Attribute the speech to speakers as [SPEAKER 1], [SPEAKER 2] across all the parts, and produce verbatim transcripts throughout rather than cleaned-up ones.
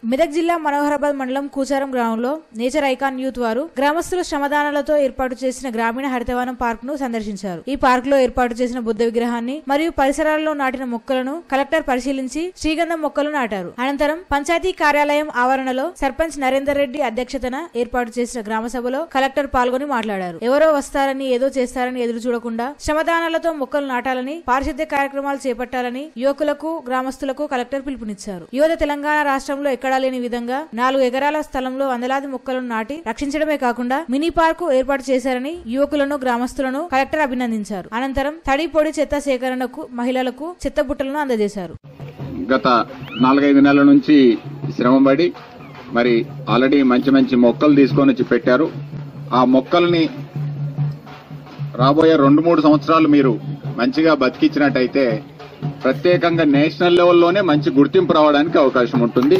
[SPEAKER 1] మెదక్ జిల్లా మనోహరాబాద్ మండలం కూచారం గ్రామంలో నేచర్ ఐకాన్ యూత్ వారు గ్రామస్తుల శ్రమదానాలతో ఏర్పాటు చేసిన గ్రామీణ హరితవనం పార్క్ ను సందర్శించారు. ఈ పార్క్ లో ఏర్పాటు చేసిన బుద్ధ విగ్రహాన్ని మరియు పరిసరాల్లో నాటిన మొక్కలను కలెక్టర్ పరిశీలించి శ్రీగంధం మొక్కలు నాటారు. అనంతరం పంచాయతీ కార్యాలయం ఆవరణలో సర్పంచ్ నరేందర్ రెడ్డి అధ్యక్షతన ఏర్పాటు చేసిన గ్రామ సభలో కలెక్టర్ పాల్గొని మాట్లాడారు. ఎవరో వస్తారని ఏదో చేస్తారని ఎదురు చూడకుండా శ్రమదానాలతో మొక్కలు నాటాలని, పారిశుద్ధ్య కార్యక్రమాలు చేపట్టాలని యువకులకు గ్రామస్తులకు కలెక్టర్ పిలుపునిచ్చారు. యువత తెలంగాణ రాష్ట్రంలో ఎక్కడా లేని విధంగా నాలుగు ఎకరాల స్థలంలో వందలాది మొక్కలను నాటి రక్షించడమే కాకుండా మినీ పార్కు ఏర్పాటు చేశారని యువకులను గ్రామస్తులను కలెక్టర్ అభినందించారు. అనంతరం తడి పొడి చెత్త సేకరణకు మహిళలకు చెత్త బుట్టలను అందజేశారు.
[SPEAKER 2] గత నాలుగైదు నెలల నుంచి శ్రమపడి మరి ఆల్రెడీ మంచి మంచి మొక్కలు తీసుకొని వచ్చి పెట్టారు. ఆ మొక్కల్ని రాబోయే రెండు మూడు సంవత్సరాలు మీరు మంచిగా బతికించినట్టయితే ప్రత్యేకంగా నేషనల్ లెవెల్లోనే మంచి గుర్తింపు రావడానికి అవకాశం ఉంటుంది.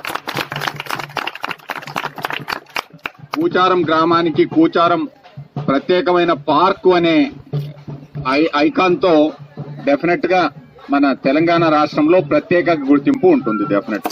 [SPEAKER 2] కూచారం గ్రామానికి కూచారం ప్రత్యేకమైన పార్కు అనే ఐకాన్ తో డెఫినెట్ గా మన తెలంగాణ రాష్ట్రంలో ప్రత్యేక గుర్తింపు ఉంటుంది. డెఫినెట్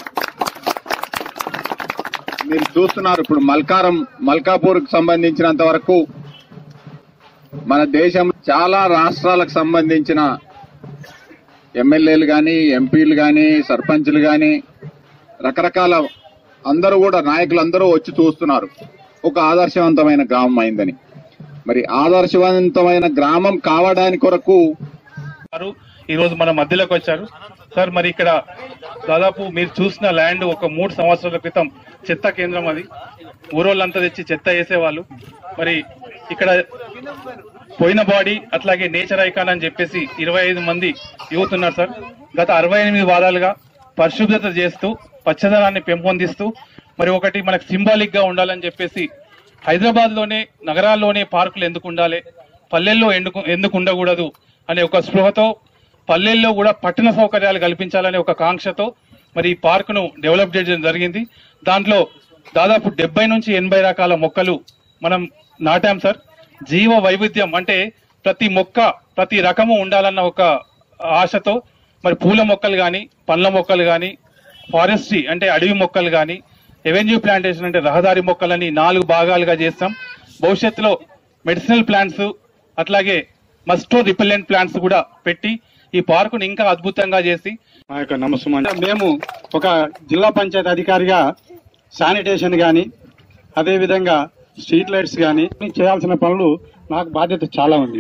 [SPEAKER 2] మీరు చూస్తున్నారు ఇప్పుడు మల్కారం మల్కాపూర్ కు సంబంధించినంత వరకు మన దేశం చాలా రాష్ట్రాలకు సంబంధించిన ఎమ్మెల్యేలు గాని, ఎంపీలు గాని, సర్పంచ్లు గాని, రకరకాల అందరూ కూడా నాయకులందరూ వచ్చి చూస్తున్నారు ఒక ఆదర్శవంతమైన గ్రామం అయిందని. మరి ఆదర్శవంతమైన గ్రామం కావడానికి కొరకు
[SPEAKER 3] ఈ రోజు మన మధ్యలోకి వచ్చారు సార్. మరి ఇక్కడ దాదాపు మీరు చూసిన ల్యాండ్ ఒక మూడు సంవత్సరాల క్రితం చెత్త కేంద్రం, అది ఊరోళ్ళంతా తెచ్చి చెత్త వేసేవాళ్ళు. మరి ఇక్కడ పోయిన బాడీ అట్లాగే నేచర్ ఐకాన్ అని చెప్పేసి ఇరవై ఐదు మంది యూత్ ఉన్నారు సార్. గత అరవై ఎనిమిది వారాలుగా పరిశుభ్రత చేస్తూ పచ్చదనాన్ని పెంపొందిస్తూ మరి ఒకటి మనకు సింబాలిక్ గా ఉండాలని చెప్పేసి హైదరాబాద్ లోనే నగరాల్లోనే పార్కులు ఎందుకు ఉండాలి, పల్లెల్లో ఎందుకు ఎందుకు ఉండకూడదు అనే ఒక స్పృహతో పల్లెల్లో కూడా పట్టణ సౌకర్యాలు కల్పించాలనే ఒక కాంక్షతో మరి ఈ పార్కును డెవలప్ చేయడం జరిగింది. దాంట్లో దాదాపు డెబ్బై నుంచి ఎనభై రకాల మొక్కలు మనం నాటాం సార్. జీవ వైవిధ్యం అంటే ప్రతి మొక్క ప్రతి రకము ఉండాలన్న ఒక ఆశతో మరి పూల మొక్కలు గాని, పండ్ల మొక్కలు గాని, ఫారెస్ట్రీ అంటే అడవి మొక్కలు గాని, ఎవెన్యూ ప్లాంటేషన్ అంటే రహదారి మొక్కలని నాలుగు భాగాలుగా చేస్తాం. భవిష్యత్తులో మెడిసినల్ ప్లాంట్స్ అట్లాగే మస్టో రిపెల్లెంట్ ప్లాంట్స్ కూడా పెట్టి ఈ పార్కును ఇంకా అద్భుతంగా చేసి
[SPEAKER 4] మా యొక్క నమస్కారం. మేము ఒక జిల్లా పంచాయతీ అధికారిగా శానిటేషన్ గాని, అదేవిధంగా స్ట్రీట్ లైట్స్ గాని చేయాల్సిన పనులు నాకు బాధ్యత చాలా ఉంది.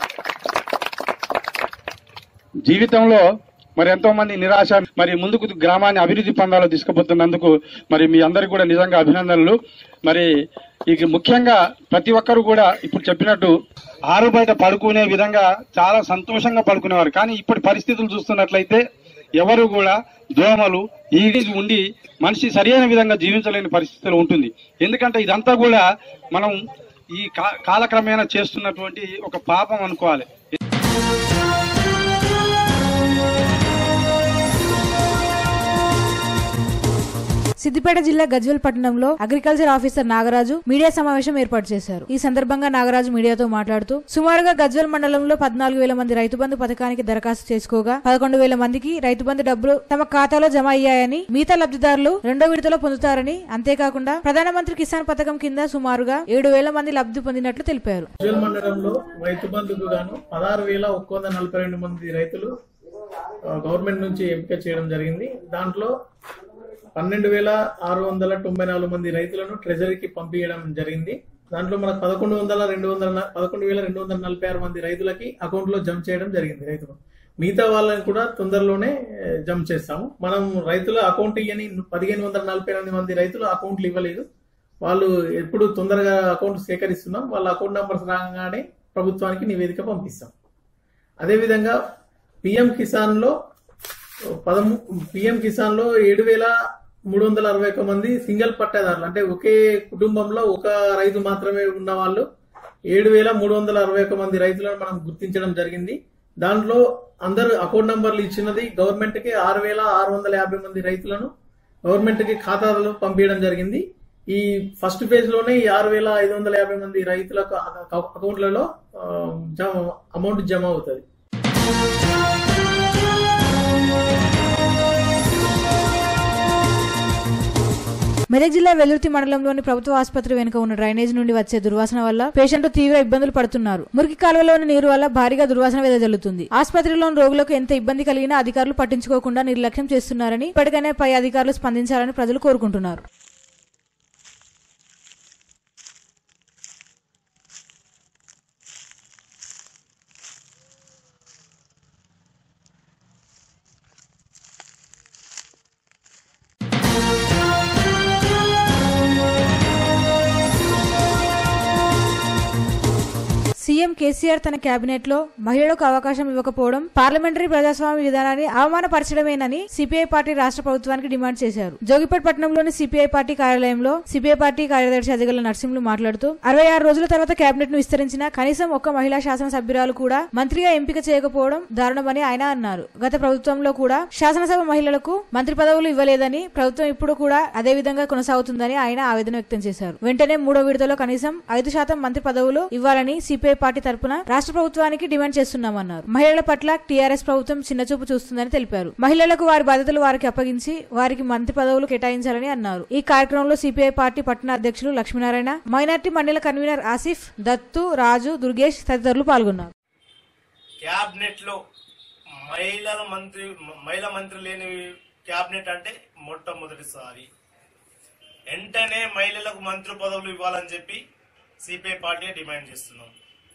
[SPEAKER 4] జీవితంలో మరి ఎంతో మంది నిరాశ మరి ముందుకు గ్రామాన్ని అభివృద్ధి పందాలో తీసుకుపోతున్నందుకు మరి మీ అందరికి కూడా నిజంగా అభినందనలు. మరి ఇక ముఖ్యంగా ప్రతి ఒక్కరు కూడా ఇప్పుడు చెప్పినట్టు ఆరు బయట పడుకునే విధంగా చాలా సంతోషంగా పడుకునేవారు. కానీ ఇప్పటి పరిస్థితులు చూస్తున్నట్లయితే ఎవరు కూడా దోమలు ఈడి ఉండి మనిషి సరైన విధంగా జీవించలేని పరిస్థితులు ఉంటుంది. ఎందుకంటే ఇదంతా కూడా మనం ఈ కాలక్రమేణా చేస్తున్నటువంటి ఒక పాపం అనుకోవాలి.
[SPEAKER 1] సిద్దిపేట జిల్లా గజ్వేల్ పట్టణంలో అగ్రికల్చర్ ఆఫీసర్ నాగరాజు మీడియా సమావేశం ఏర్పాటు చేశారు. ఈ సందర్భంగా నాగరాజు మీడియాతో మాట్లాడుతూ సుమారుగా గజ్వేల్ మండలంలో పద్నాలుగు వేల మంది రైతు బంధు పథకానికి దరఖాస్తు చేసుకోగా పదకొండు వేల మందికి రైతు బంధు డబ్బులు తమ ఖాతాలో జమ అయ్యాయని, మిగతా లబ్ధిదారులు రెండో విడతలో పొందుతారని, అంతేకాకుండా ప్రధానమంత్రి కిసాన్ పథకం కింద సుమారుగా ఏడు వేల మంది లబ్ధి పొందినట్లు తెలిపారు.
[SPEAKER 5] గజ్వేల్ మండలంలో రైతు బంధుకు గాను పదహారు వేల ఒక్క వంద నలభై రెండు మంది రైతులు గవర్నమెంట్ నుంచి ఎంపిక చేయడం జరిగింది. దాంట్లో పన్నెండు వేల ఆరు వందల తొంభై నాలుగు మంది రైతులను ట్రెజరీకి పంపించడం జరిగింది. దాంట్లో మనకు పదకొండు వందల రెండు వందల పదకొండు వేల రెండు వందల నలభై ఆరు మంది రైతులకి అకౌంట్ లో జమ చేయడం జరిగింది. రైతులు మిగతా వాళ్ళని కూడా తొందరలోనే జమ చేస్తాము. మనం రైతుల అకౌంట్ ఇవ్వని పదిహేను వందల నలభై ఎనిమిది మంది రైతులు అకౌంట్లు ఇవ్వలేదు. వాళ్ళు ఎప్పుడు తొందరగా అకౌంట్ సేకరిస్తున్నాం. వాళ్ళ అకౌంట్ నంబర్స్ రాగానే ప్రభుత్వానికి నివేదిక పంపిస్తాం. అదేవిధంగా పిఎం కిసాన్ లో పదమూ పిఎం కిసాన్ లో ఏడు వేల మూడు వందల అరవై ఒక్క మంది సింగిల్ పట్టాదారులు, అంటే ఒకే కుటుంబంలో ఒక రైతు మాత్రమే ఉన్న వాళ్ళు ఏడు వేల మూడు వందల అరవై ఒక్క మంది రైతులను మనం గుర్తించడం జరిగింది. దాంట్లో అందరు అకౌంట్ నంబర్లు ఇచ్చినది గవర్నమెంట్ కి ఆరు వేల ఆరు వందల యాభై మంది రైతులను గవర్నమెంట్ కి ఖాతాలు పంపించడం జరిగింది. ఈ ఫస్ట్ ఫేజ్ లోనే ఈ ఆరు వేల ఐదు వందల యాభై మంది రైతుల అకౌంట్లలో అమౌంట్ జమ అవుతుంది.
[SPEAKER 1] మెదక్ జిల్లా వెల్లుర్తి మండలంలోని ప్రభుత్వ ఆసుపత్రి వెనుక ఉన్న డ్రైనేజ్ నుండి వచ్చే దుర్వాసన వల్ల పేషెంట్లు తీవ్ర ఇబ్బందులు పడుతున్నారు. మురికి కాలువలోని నీరు వల్ల భారీగా దుర్వాసన వెదజల్లుతుంది. ఆసుపత్రిలోని రోగులకు ఎంత ఇబ్బంది కలిగినా అధికారులు పట్టించుకోకుండా నిర్లక్ష్యం చేస్తున్నారని, ఇప్పటికైనా పై అధికారులు స్పందించాలని ప్రజలు కోరుకుంటున్నారు. సీఎం కేసీఆర్ తన కేబినెట్ లో మహిళలకు అవకాశం ఇవ్వకపోవడం పార్లమెంటరీ ప్రజాస్వామ్య విధానాన్ని అవమానపరచడమేనని సిపిఐ పార్టీ రాష్ట్ర ప్రభుత్వానికి డిమాండ్ చేశారు. జోగిపేట్ పట్టణంలోని సిపిఐ పార్టీ కార్యాలయంలో సిపిఐ పార్టీ కార్యదర్శి అదిగల నరసింహులు మాట్లాడుతూ అరవై ఆరు రోజుల తర్వాత కేబినెట్ ను విస్తరించిన కనీసం ఒక్క మహిళా శాసనసభ్యురాలు కూడా మంత్రిగా ఎంపిక చేయకపోవడం దారుణమని ఆయన అన్నారు. గత ప్రభుత్వంలో కూడా శాసనసభ మహిళలకు మంత్రి పదవులు ఇవ్వలేదని, ప్రభుత్వం ఇప్పుడు కూడా అదే విధంగా కొనసాగుతుందని ఆయన ఆవేదన వ్యక్తం చేశారు. వెంటనే మూడో విడతలో కనీసం ఐదు శాతం మంత్రి పదవులు ఇవ్వాలని సిపిఐ పార్టీ తరపున రాష్ట్ర ప్రభుత్వానికి డిమాండ్ చేస్తున్నామన్నారు. మహిళల పట్ల టీఆర్ఎస్ ప్రభుత్వం చిన్నచూపు చూస్తుందని తెలిపారు. మహిళలకు వారి బాధ్యతలు వారికి అప్పగించి వారికి మంత్రి పదవులు కేటాయించాలని అన్నారు. ఈ కార్యక్రమంలో సిపిఐ పార్టీ పట్టణ అధ్యక్షులు లక్ష్మీనారాయణ, మైనార్టీ మండల కన్వీనర్ ఆసిఫ్, దత్తు, రాజు, దుర్గేష్ తదితరులు పాల్గొన్నారు.
[SPEAKER 6] క్యాబినెట్ లో మహిళల మంత్రి మహిళా మంత్రి లేని క్యాబినెట్ అంటే మొట్టమొదటిసారి. వెంటనే మహిళలకు మంత్రి పదవులు ఇవ్వాలని చెప్పి సిపిఐ పార్టీ డిమాండ్ చేస్తున్నాం.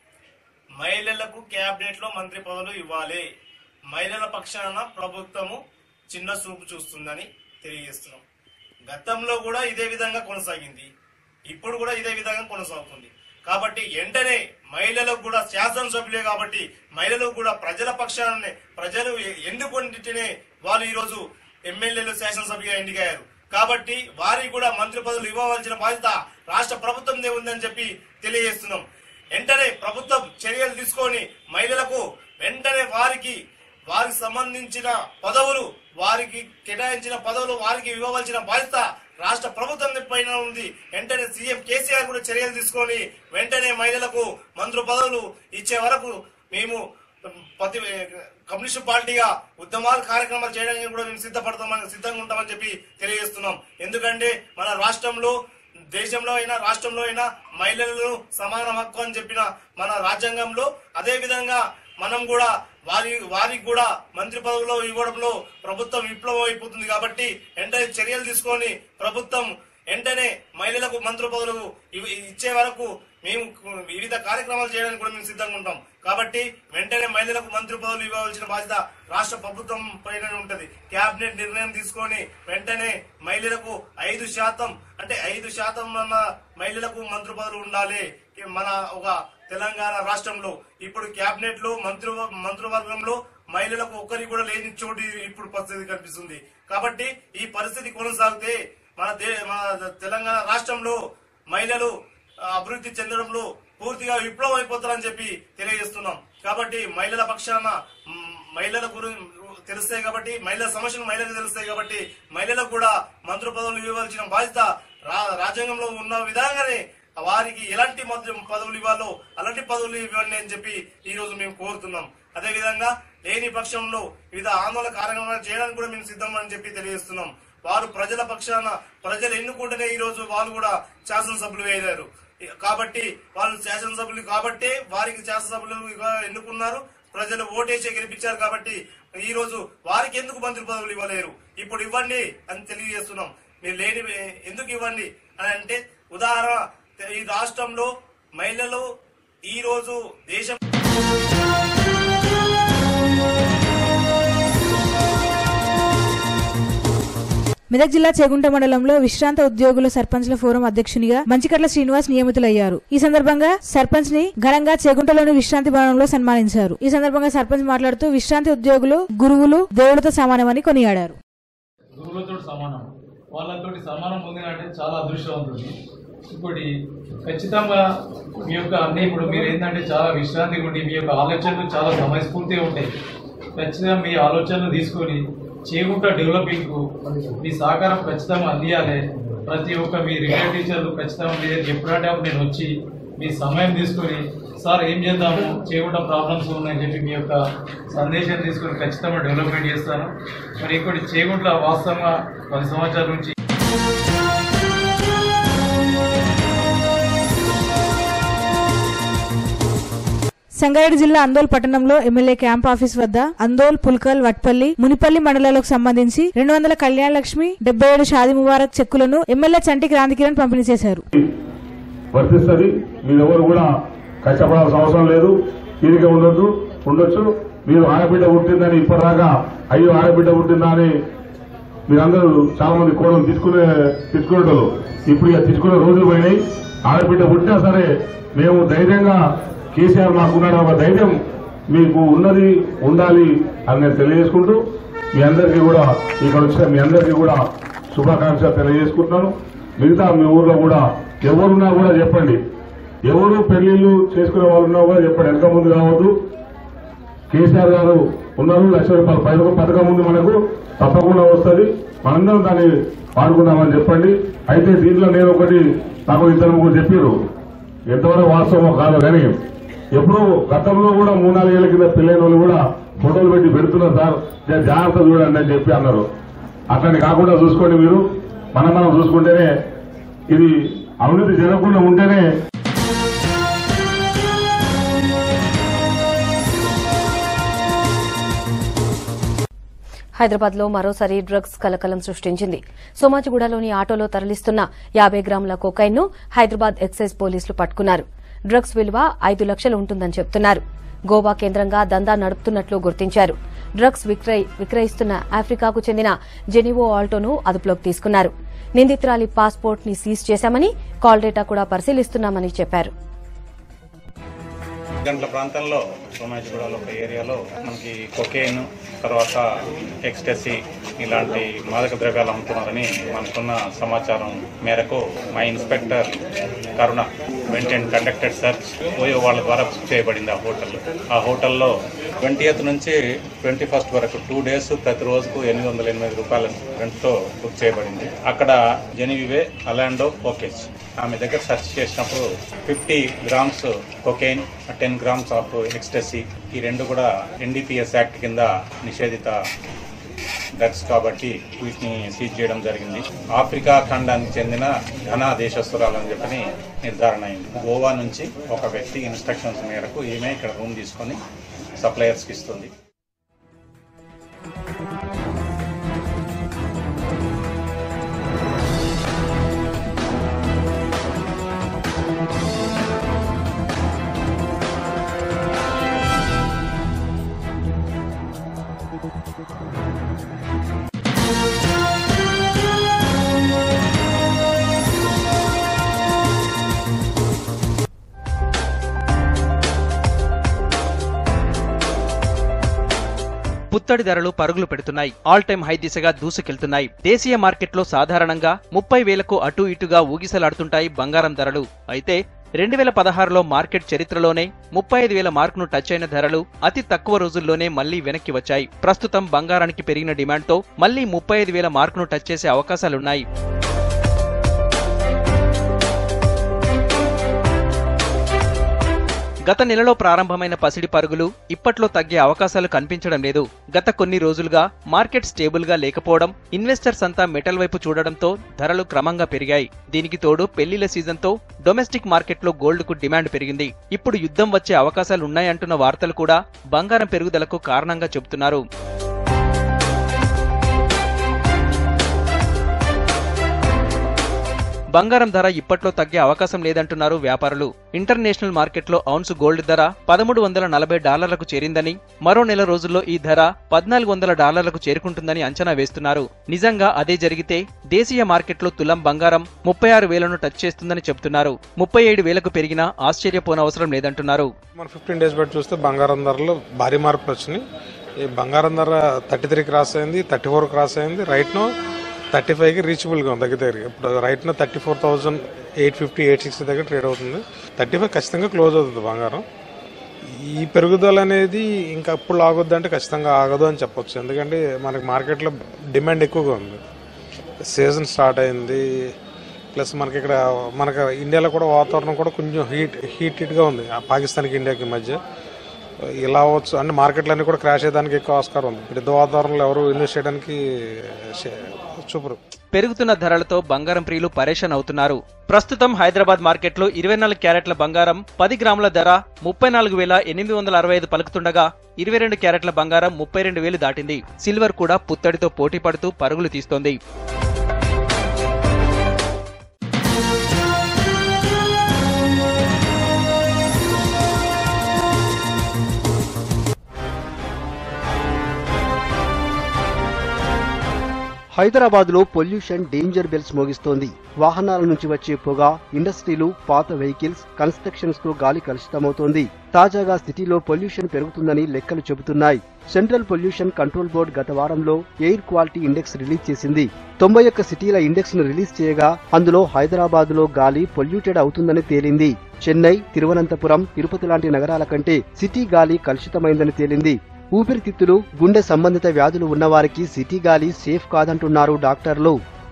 [SPEAKER 6] మహిళలకు క్యాబినెట్ లో మంత్రి పదవులు ఇవ్వాలి. మహిళల పక్షాన ప్రభుత్వము చిన్న చూపు చూస్తుందని తెలియజేస్తున్నాం. గతంలో కూడా ఇదే విధంగా కొనసాగింది, ఇప్పుడు కూడా ఇదే విధంగా కొనసాగుతుంది. కాబట్టి వెంటనే మహిళలకు కూడా శాసనసభ్యులే కాబట్టి మహిళలకు కూడా ప్రజల పక్షాన ప్రజలు ఎన్నుకుంటేనే వాళ్ళు ఈరోజు ఎమ్మెల్యేలు శాసనసభ్యుగా ఎన్నికయ్యారు. కాబట్టి వారికి కూడా మంత్రి పదవులు ఇవ్వవలసిన బాధ్యత రాష్ట్ర ప్రభుత్వందే ఉందని చెప్పి తెలియజేస్తున్నాం. వెంటనే ప్రభుత్వం చర్యలు తీసుకొని మహిళలకు వెంటనే వారికి వారికి సంబంధించిన పదవులు వారికి కేటాయించిన పదవులు వారికి ఇవ్వవలసిన బాధ్యత రాష్ట్ర ప్రభుత్వం పైన ఉంది. వెంటనే సీఎం కేసీఆర్ కూడా చర్యలు తీసుకొని వెంటనే మహిళలకు మంత్రి పదవులు ఇచ్చే వరకు మేము ప్రతి కమ్యూనిస్ట్ పార్టీగా ఉద్యమాలు కార్యక్రమాలు చేయడానికి కూడా మేము సిద్ధపడతామని సిద్ధంగా ఉంటామని చెప్పి తెలియజేస్తున్నాం. ఎందుకంటే మన రాష్ట్రంలో దేశంలో అయినా రాష్ట్రంలో అయినా మహిళలను సమాన హక్కు అని చెప్పిన మన రాజ్యాంగంలో అదే విధంగా మనం కూడా వారి వారికి కూడా మంత్రి పదవులు ఇవ్వడంలో ప్రభుత్వం విప్లవం అయిపోతుంది. కాబట్టి వెంటనే చర్యలు తీసుకొని ప్రభుత్వం వెంటనే మహిళలకు మంత్రి పదవులు ఇచ్చే వరకు మేము వివిధ కార్యక్రమాలు చేయడానికి కూడా మేము సిద్ధంగా ఉంటాం. కాబట్టి వెంటనే మహిళలకు మంత్రి పదవులు ఇవ్వవలసిన బాధ్యత రాష్ట్ర ప్రభుత్వం పైన ఉంటది. కేబినెట్ నిర్ణయం తీసుకొని వెంటనే మహిళలకు ఐదు శాతం అంటే ఐదు శాతం అన్న మహిళలకు మంత్రి పదవులు ఉండాలి. మన ఒక తెలంగాణ రాష్ట్రంలో ఇప్పుడు కేబినెట్ లో మంత్రి మంత్రివర్గంలో మహిళలకు ఒక్కరికి కూడా లేని చోటు ఇప్పుడు పరిస్థితి కనిపిస్తుంది. కాబట్టి ఈ పరిస్థితి కొనసాగితే మన మన తెలంగాణ రాష్ట్రంలో మహిళలు అభివృద్ధి చెందడంలో పూర్తిగా విప్లవం అయిపోతారని చెప్పి తెలియజేస్తున్నాం. కాబట్టి మహిళల పక్షాన మహిళల గురించి తెలుస్తాయి కాబట్టి మహిళల సమస్యలు మహిళలకు తెలుస్తాయి కాబట్టి మహిళలకు కూడా మంత్రి పదవులు ఇవ్వవలసిన బాధ్యత రాజ్యాంగంలో ఉన్న విధంగానే వారికి ఎలాంటి పదవులు ఇవ్వాలో అలాంటి పదవులు ఇవ్వండి అని చెప్పి ఈ రోజు మేము కోరుతున్నాం. అదేవిధంగా లేని పక్షంలో వివిధ ఆందోళన కార్యక్రమాలు చేయడానికి కూడా మేము సిద్ధం అని చెప్పి తెలియజేస్తున్నాం. వారు ప్రజల పక్షాన ప్రజలు ఎన్నుకుంటేనే ఈ రోజు వాళ్ళు కూడా శాసనసభ్యులు అయ్యారు. కాబట్టి వాళ్ళు శాసనసభ్యులు కాబట్టి వారికి శాసనసభ్యులుగా ఎన్నుకున్నారు, ప్రజలు ఓటేసి గెలిపించారు. కాబట్టి ఈ రోజు వారికి ఎందుకు మంత్రి పదవులు ఇవ్వలేరు, ఇప్పుడు ఇవ్వండి అని తెలియజేస్తున్నాం. మీరు లేని ఎందుకు ఇవ్వండి అని అంటే ఉదాహరణ ఈ రాష్ట్రంలో మహిళలు ఈ రోజు దేశం
[SPEAKER 1] మెదక్ జిల్లా చేగుంట మండలంలో విశ్రాంత ఉద్యోగుల సర్పంచ్ల ఫోరం అధ్యక్షునిగా మంచికట్ల శ్రీనివాస్ నియమితులయ్యారు. ఈ సందర్భంగా సర్పంచ్ ని ఘనంగా చేగుంటలోని విశ్రాంతి భవనంలో సన్మానించారు. ఈ సందర్భంగా సర్పంచ్ మాట్లాడుతూ విశ్రాంతి ఉద్యోగులు గురువులు దేవుడితో సమానమని కొనియాడారు.
[SPEAKER 7] గురువులతో సమానం, వాళ్ళతో సమానం పొందినంటే చాలా అదృష్టవంతుడు. ఇప్పుడు ఖచ్చితంగా మీ యొక్క అన్ని ఇప్పుడు మీరు ఏంటంటే చాలా విశ్రాంతిగా ఉండి మీ యొక్క ఆలోచనలు చాలా సమయస్ఫూర్తిగా ఉంటాయి. ఖచ్చితంగా మీ ఆలోచనలు తీసుకొని చేగుంట డెవలపింగ్ కు మీ సహకారం ఖచ్చితంగా అందియాలి. ప్రతి ఒక్క మీ రిటైర్ టీచర్లు ఖచ్చితంగా మీరు ఎప్పుడంటే అప్పుడు నేను వచ్చి మీ సమయం తీసుకొని సార్ ఏం చేద్దాము చేగుంట ప్రాబ్లమ్స్ ఉన్నాయని చెప్పి మీ యొక్క సందేశం తీసుకొని ఖచ్చితంగా డెవలప్మెంట్ చేస్తాను. మరి ఇంకోటి చేగుంట వాస్తవంగా పది సంవత్సరాల నుంచి
[SPEAKER 1] సంగారెడ్డి జిల్లా అందోల్ పట్టణంలో ఎమ్మెల్యే క్యాంప్ ఆఫీస్ వద్ద అందోల్, పుల్కల్, వట్పల్లి, మునిపల్లి మండలాలకు సంబంధించి రెండు వందల కళ్యాణ లక్ష్మి, డెబ్బై ఏడు షాది ముబారక్ చెక్కులను ఎమ్మెల్యే చంటి క్రాంతికిరణ్ పంపిణీ చేశారు.
[SPEAKER 8] వర్తిస్తుంది. మీరెవరు కూడా కష్టపడాల్సిన అవసరం లేదు. తీరిక ఉండొద్దు ఉండొచ్చు మీరు ఆడబిడ్డ పుట్టిందని ఇప్పటిదాకా అయ్యో ఆడబిడ్డ పుట్టిందా అని మీరందరూ చాలా మంది కోడలు తీసుకునే తీసుకునేటోళ్ళు. ఇప్పుడు ఇక తీసుకునే రోజులు పోయినాయి. ఆడబిడ్డ పుట్టినా సరే మేము ధైర్యంగా కేసీఆర్ మాకున్నాడు ఒక ధైర్యం మీకు ఉన్నది ఉండాలి అని నేను తెలియజేసుకుంటూ మీ అందరికీ కూడా ఇక్కడ వచ్చిన మీ అందరికీ కూడా శుభాకాంక్షలు తెలియజేసుకుంటున్నాను. మిగతా మీ ఊర్లో కూడా ఎవరున్నా కూడా చెప్పండి. ఎవరు పెళ్లిళ్లు చేసుకునే వాళ్ళు ఉన్నా కూడా చెప్పండి. వెనక ముందు కావద్దు. కేసీఆర్ గారు ఉన్నారు. లక్ష రూపాయల పథకం పథకం ముందు మనకు తప్పకుండా వస్తుంది. మనందరం దాన్ని వాడుకుందామని చెప్పండి. అయితే దీంట్లో నేను ఒకటి నాకు ఇద్దరు ముగ్గురు చెప్పారు. ఎంతవరకు వాస్తవమో కాదు కానీ ఎప్పుడు గతంలో కూడా మూడు నాలుగేళ్ల కింద పెళ్లైన వాళ్ళు కూడా ఫోటోలు పెట్టి పెడుతున్నారు సార్, జాగ్రత్త చూడండి అని చెప్పి అన్నారు. అట్లని కాకుండా చూసుకోండి. మీరు మనం మనం చూసుకుంటేనే ఇది అవినీతి జరగకుండా ఉంటేనే.
[SPEAKER 9] హైదరాబాద్ లో మరోసారి డ్రగ్స్ కలకలం సృష్టించింది. సోమాజిగూడలోని ఆటోలో తరలిస్తున్న యాబై గ్రాముల కొకైన్ ను హైదరాబాద్ ఎక్సైజ్ పోలీసులు పట్టుకున్నారు. డ్రగ్స్ విలువ ఐదు లక్షలు ఉంటుందని చెబుతున్నారు. గోవా కేంద్రంగా దందా నడుపుతున్నట్లు గుర్తించారు. డ్రగ్స్ విక్రయిస్తున్న ఆఫ్రికాకు చెందిన జెనివో ఆల్టోను అదుపులోకి తీసుకున్నారు. నిందితురాలి పాస్పోర్ట్ ని సీజ్ చేశామని, కాల్ డేటా కూడా పరిశీలిస్తున్నామని చెప్పారు.
[SPEAKER 10] గంటల ప్రాంతంలో సోమాజిగూడలో ఒక ఏరియాలో మనకి కొకేన్, తర్వాత ఎక్స్టసీ ఇలాంటి మాదక ద్రవ్యాలు అమ్ముతున్నారని మనకున్న సమాచారం మేరకు మా inspector Karuna went and conducted search OYO వాళ్ళ ద్వారా బుక్ చేయబడింది. ఆ హోటల్ ఆ హోటల్లో ట్వంటీ ఎయిత్ నుంచి ట్వంటీ ఫస్ట్ వరకు టూ డేస్ ప్రతి రోజుకు ఎనిమిది వందల ఎనిమిది రూపాయల రెంట్తో బుక్ చేయబడింది. అక్కడ జెనివివే అలాండో ఓకేజ్ ఆమె దగ్గర సెర్చ్ చేసినప్పుడు fifty grams cocaine, ten grams of ecstasy, ఈ రెండు కూడా ఎన్డీపీఎస్ యాక్ట్ కింద నిషేధిత డ్రగ్స్ కాబట్టి వీటిని సీజ్ చేయడం జరిగింది. ఆఫ్రికా ఖండానికి చెందిన ఘనా దేశస్తురాలని చెప్పని నిర్ధారణ అయింది. గోవా నుంచి ఒక వ్యక్తి ఇన్స్ట్రక్షన్స్ మేరకు ఈమె ఇక్కడ రూమ్ తీసుకొని సప్లయర్స్కి ఇస్తుంది.
[SPEAKER 11] పుత్తడి ధరలు పరుగులు పెడుతున్నాయి. ఆల్ టైమ్ హై దిశగా దూసుకెళ్తున్నాయి. దేశీయ మార్కెట్లో సాధారణంగా ముప్పై వేలకు అటు ఇటుగా ఊగిసలాడుతుంటాయి బంగారం ధరలు. అయితే రెండు వేల పదహారులో మార్కెట్ చరిత్రలోనే ముప్పై ఐదు వేల మార్కును టచ్ అయిన ధరలు అతి తక్కువ రోజుల్లోనే మళ్లీ వెనక్కి వచ్చాయి. ప్రస్తుతం బంగారానికి పెరిగిన డిమాండ్తో మళ్లీ ముప్పై ఐదు వేల మార్కును టచ్ చేసే అవకాశాలున్నాయి. గత నెలలో ప్రారంభమైన పసిడి పరుగులు ఇప్పట్లో తగ్గే అవకాశాలు కనిపించడం లేదు. గత కొన్ని రోజులుగా మార్కెట్ స్టేబుల్ గా లేకపోవడం, ఇన్వెస్టర్స్ అంతా మెటల్ వైపు చూడడంతో ధరలు క్రమంగా పెరిగాయి. దీనికి తోడు పెళ్లిళ్ల సీజన్తో డొమెస్టిక్ మార్కెట్లో గోల్డ్ కు డిమాండ్ పెరిగింది. ఇప్పుడు యుద్ధం వచ్చే అవకాశాలున్నాయంటున్న వార్తలు కూడా బంగారం పెరుగుదలకు కారణంగా చెబుతున్నారు. బంగారం ధర ఇప్పట్లో తగ్గే అవకాశం లేదంటున్నారు వ్యాపారులు. ఇంటర్నేషనల్ మార్కెట్లో ఔన్స్ గోల్డ్ ధర పదమూడు వందల నలభై డాలర్లకు చేరిందని, మరో నెల రోజుల్లో ఈ ధర పద్నాలుగు వందల డాలర్లకు చేరుకుంటుందని అంచనా వేస్తున్నారు. నిజంగా అదే జరిగితే దేశీయ మార్కెట్లో తులం బంగారం ముప్పై ఆరు వేలను టచ్ చేస్తుందని చెబుతున్నారు. ముప్పై ఏడు వేలకు పెరిగినా ఆశ్చర్యపోనవసరం లేదంటున్నారు.
[SPEAKER 12] మన ఫిఫ్టీన్ డేస్ బట్టి చూస్తే బంగారం ధరలో భారీ మార్పులు వచ్చినాయి. ఈ బంగారం ధర థర్టీ త్రీ క్రాస్ అయింది, థర్టీ ఫోర్ క్రాస్ అయింది. రైట్ నో థర్టీ ఫైవ్కి రీచబుల్గా ఉంది దగ్గర దగ్గర. ఇప్పుడు right now thirty four thousand eight fifty eight sixty దగ్గర ట్రేడ్ అవుతుంది. థర్టీ ఫైవ్ ఖచ్చితంగా క్లోజ్ అవుతుంది బంగారం. ఈ పెరుగుదల అనేది ఇంకా అప్పుడు ఆగొద్దు అంటే ఖచ్చితంగా ఆగదు అని చెప్పొచ్చు. ఎందుకంటే మనకి మార్కెట్లో డిమాండ్ ఎక్కువగా ఉంది. సీజన్ స్టార్ట్ అయింది. ప్లస్ మనకి ఇక్కడ మనకి ఇండియాలో కూడా వాతావరణం కూడా కొంచెం హీట్ హీట్ హీట్గా ఉంది పాకిస్తాన్కి ఇండియాకి మధ్య. ఇలా అవ్వచ్చు అంటే మార్కెట్లన్నీ కూడా క్రాష్ అయ్యేదానికి ఎక్కువ ఆస్కారం ఉంది. యుద్ధ వాతావరణంలో ఎవరు ఇన్వెస్ట్ చేయడానికి చూపరు.
[SPEAKER 11] పెరుగుతున్న ధరలతో బంగారం ప్రియులు పరేషాన్ అవుతున్నారు. ప్రస్తుతం హైదరాబాద్ మార్కెట్లో ఇరవై నాలుగు క్యారెట్ల బంగారం పది గ్రాముల ధర ముప్పై నాలుగు వేల ఎనిమిది వందల అరవై ఐదు పలుకుతుండగా ఇరవై రెండు క్యారెట్ల బంగారం ముప్పై రెండు వేలు దాటింది. సిల్వర్ కూడా పుత్తడితో పోటీ పడుతూ పరుగులు తీస్తోంది.
[SPEAKER 13] హైదరాబాద్ లో పొల్యూషన్ డేంజర్ బెల్స్ మోగిస్తోంది. వాహనాల నుంచి వచ్చే పొగ, ఇండస్ట్రీలు, పాత వెహికల్స్, కన్స్ట్రక్షన్స్ తో గాలి కలుషితమవుతోంది. తాజాగా సిటీలో పొల్యూషన్ పెరుగుతుందని లెక్కలు చెబుతున్నాయి. సెంట్రల్ పొల్యూషన్ కంట్రోల్ బోర్డు గత వారంలో ఎయిర్ క్వాలిటీ ఇండెక్స్ రిలీజ్ చేసింది. తొంభై ఒక్క సిటీల ఇండెక్స్ ను రిలీజ్ చేయగా అందులో హైదరాబాద్ లో గాలి పొల్యూటెడ్ అవుతుందని తేలింది. చెన్నై, తిరువనంతపురం, తిరుపతి లాంటి నగరాల కంటే సిటీ గాలి కలుషితమైందని తేలింది. ఊపిరితిత్తులు, గుండె సంబంధిత వ్యాధులు ఉన్నవారికి సిటీ గాలి సేఫ్ కాదంటున్నారు డాక్టర్లు.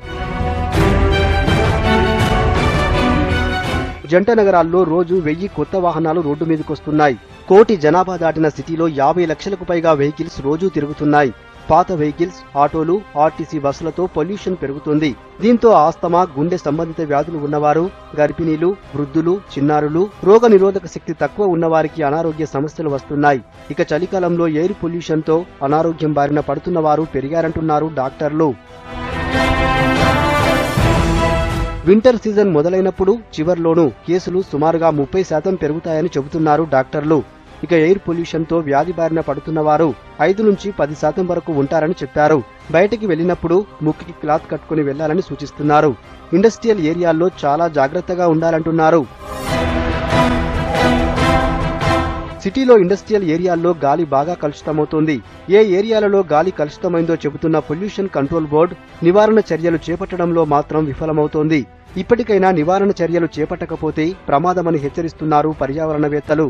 [SPEAKER 13] జంట నగరాల్లో రోజు వెయ్యి కొత్త వాహనాలు రోడ్డు మీదకొస్తున్నాయి. కోటి జనాభా దాటిన సిటీలో యాభై లక్షలకు పైగా వెహికల్స్ రోజూ తిరుగుతున్నాయి. పాత వెహికల్స్, ఆటోలు, ఆర్టీసీ బస్సులతో పొల్యూషన్ పెరుగుతుంది. దీంతో ఆస్తమా, గుండె సంబంధిత వ్యాధులు ఉన్నవారు, గర్భిణీలు, వృద్ధులు, చిన్నారులు, రోగ నిరోధక శక్తి తక్కువ ఉన్నవారికి అనారోగ్య సమస్యలు వస్తున్నాయి. ఇక చలికాలంలో ఎయిర్ పొల్యూషన్ తో అనారోగ్యం బారిన పడుతున్న వారు పెరిగారంటున్నారు డాక్టర్లు. వింటర్ సీజన్ మొదలైనప్పుడు చివర్లోనూ కేసులు సుమారుగా ముప్పై శాతం పెరుగుతాయని చెబుతున్నారు డాక్టర్లు. ఇక ఎయిర్ పొల్యూషన్ తో వ్యాధి బారిన పడుతున్న వారు ఐదు నుంచి పది శాతం వరకు ఉంటారని చెప్పారు. బయటికి వెళ్లినప్పుడు ముక్కుకి క్లాత్ కట్టుకుని వెళ్లాలని సూచిస్తున్నారు. ఇండస్ట్రియల్ ఏరియాల్లో చాలా జాగ్రత్తగా ఉండాలంటున్నారు. సిటీలో ఇండస్ట్రియల్ ఏరియాల్లో గాలి బాగా కలుషితమవుతోంది. ఏ ఏరియాలలో గాలి కలుషితమైందో చెబుతున్న పొల్యూషన్ కంట్రోల్ బోర్డు నివారణ చర్యలు చేపట్టడంలో మాత్రం విఫలమవుతోంది. ఇప్పటికైనా నివారణ చర్యలు చేపట్టకపోతే ప్రమాదమని హెచ్చరిస్తున్నారు పర్యావరణవేత్తలు.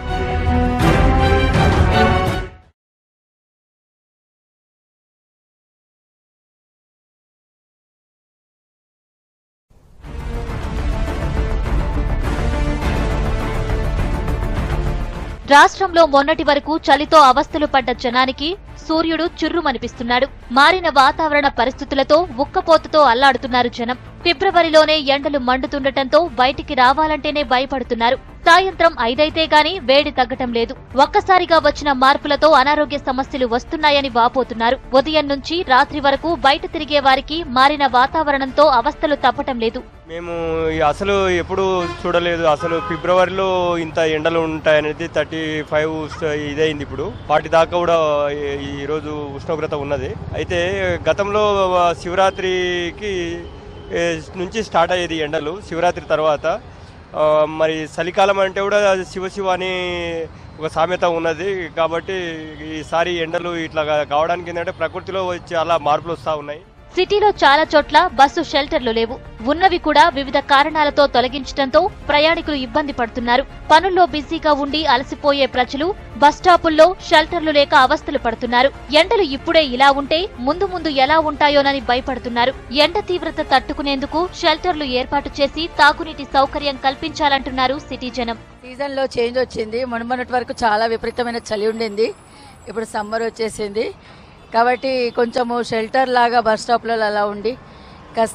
[SPEAKER 14] రాష్ట్రంలో మొన్నటి వరకు చలితో అవస్థలు పడ్డ జనానికి సూర్యుడు చుర్రుమనిపిస్తున్నాడు. మారిన వాతావరణ పరిస్థితులతో ఉక్కపోతతో అల్లాడుతున్నారు జనం. ఫిబ్రవరిలోనే ఎండలు మండుతుండటంతో బయటికి రావాలంటేనే భయపడుతున్నారు. సాయంత్రం ఐదైతే గాని వేడి తగ్గటం లేదు. ఒక్కసారిగా వచ్చిన మార్పులతో అనారోగ్య సమస్యలు వస్తున్నాయని వాపోతున్నారు. ఉదయం నుంచి రాత్రి వరకు బయట తిరిగే వారికి మారిన వాతావరణంతో అవస్థలు తప్పటం లేదు.
[SPEAKER 15] మేము అసలు ఎప్పుడు చూడలేదు. అసలు ఫిబ్రవరిలో ఇంత ఎండలు ఉంటాయనేది థర్టీ ఫైవ్ ఇదైంది. ఇప్పుడు వాటి దాకా కూడా ఈ రోజు ఉష్ణోగ్రత ఉన్నది. అయితే గతంలో శివరాత్రికి నుంచి స్టార్ట్ అయ్యేది ఎండలు. శివరాత్రి తర్వాత మరి చలికాలం అంటే కూడా శివ శివ అని ఒక సామెత ఉన్నది. కాబట్టి ఈసారి ఎండలు ఇట్లా కావడానికి ఏంటంటే ప్రకృతిలో చాలా మార్పులు వస్తూ ఉన్నాయి.
[SPEAKER 14] సిటీలో చాలా చోట్ల బస్సు షెల్టర్లు లేవు. ఉన్నవి కూడా వివిధ కారణాలతో తొలగించడంతో ప్రయాణికులు ఇబ్బంది పడుతున్నారు. పనుల్లో బిజీగా ఉండి అలసిపోయే ప్రజలు బస్టాపుల్లో షెల్టర్లు లేక అవస్థలు పడుతున్నారు. ఎండలు ఇప్పుడే ఇలా ఉంటే ముందు ముందు ఎలా ఉంటాయోనని భయపడుతున్నారు. ఎండ తీవ్రత తట్టుకునేందుకు షెల్టర్లు ఏర్పాటు చేసి తాగునీటి సౌకర్యం కల్పించాలంటున్నారు సిటీ జనం.
[SPEAKER 16] సీజన్ లో చేంజ్ వచ్చింది. మొన్నటి వరకు చాలా విపరీతమైన చలి ఉండింది. ఇప్పుడు సమ్మర్ వచ్చేసింది కాబట్టి కొంచెము షెల్టర్ లాగా బస్ స్టాప్లలో అలా ఉండి కాస్త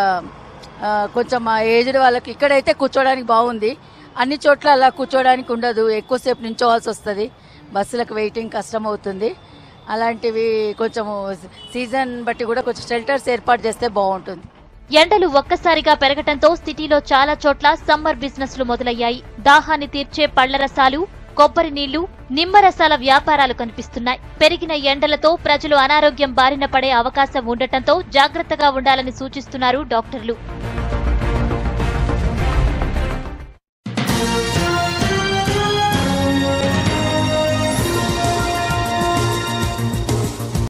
[SPEAKER 16] కొంచెం ఆ ఏజ్డ్ వాళ్ళకి ఇక్కడైతే కూర్చోడానికి బాగుంది. అన్ని చోట్ల అలా కూర్చోడానికి ఉండదు. ఎక్కువసేపు నించోవాల్సి వస్తుంది. బస్సులకు వెయిటింగ్ కష్టం అవుతుంది. అలాంటివి కొంచెము సీజన్ బట్టి కూడా కొంచెం షెల్టర్స్ ఏర్పాటు చేస్తే బాగుంటుంది.
[SPEAKER 14] ఎండలు ఒక్కసారిగా పెరగటంతో సిటీలో చాలా చోట్ల సమ్మర్ బిజినెస్లు మొదలయ్యాయి. దాహాన్ని తీర్చే పళ్ల రసాలు, కొబ్బరి నీళ్లు, నిమ్మరసాల వ్యాపారాలు కనిపిస్తున్నాయి. పెరిగిన ఎండలతో ప్రజలు అనారోగ్యం బారిన పడే అవకాశం ఉండటంతో జాగ్రత్తగా ఉండాలని సూచిస్తున్నారు డాక్టర్లు.